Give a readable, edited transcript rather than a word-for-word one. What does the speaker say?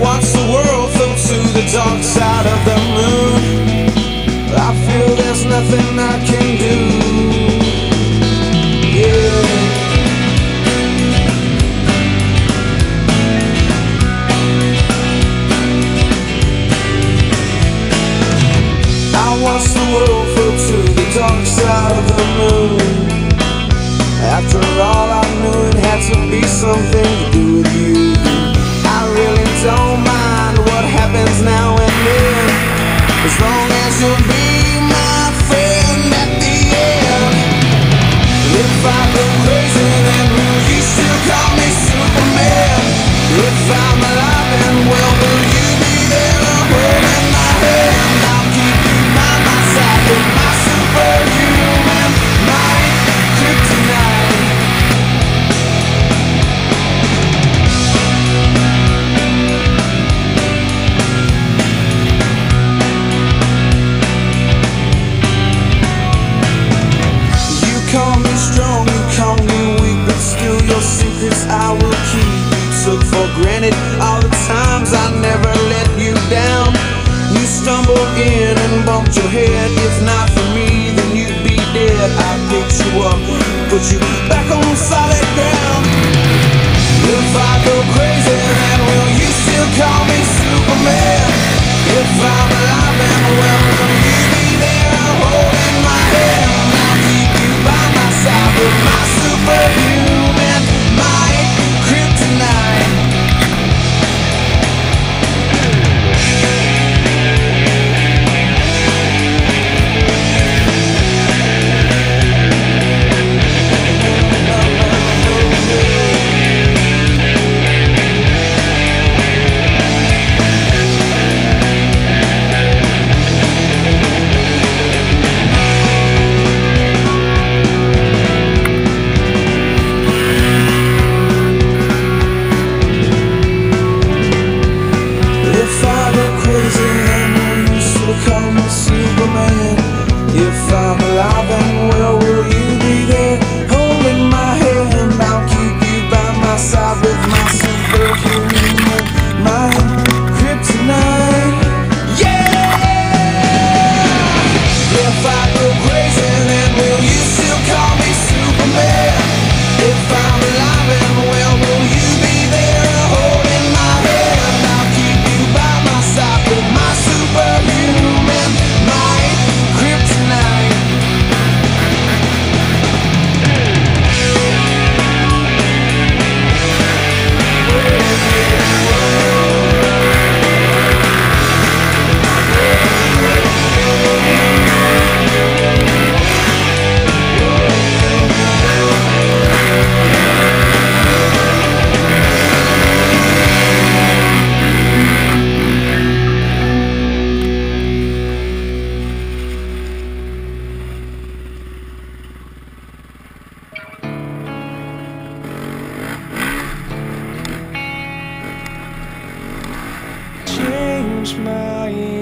watch the world float to the dark side of the moon. I feel there's nothing I can do. Yeah. I watch the world float to the dark side of the moon. After all, I knew it had to be something to do with you. I really don't mind what happens now and then, as long as you'll be my friend at the end. If I go crazy, then will you still call me Superman? If I'm alive and well, will you be there holding my hand? I'll keep you by my side with my superhuman might, kryptonite. You call me strong, you call me weak, but still your secrets I will keep. You took for granted all the times I never let you down. You stumbled in and bumped your head. If not for me, then you'd be dead. I picked you up, put you back on solid ground. If I go crazy, then will you still call me Superman? If I'm alive and well, will you be there holding my hand? I'll keep you by my side with my superhuman might, kryptonite. If I go crazy, then will you still call me Superman? If I'm alive and well, will you be there holding my hand? I'll keep you by my side with my superhuman mind, kryptonite. Yeah! If I go crazy, then will you still call me Superman? If I'm alive and well, will you be there holding my hand? I'll keep you by my side with my superhuman might, kryptonite. Change my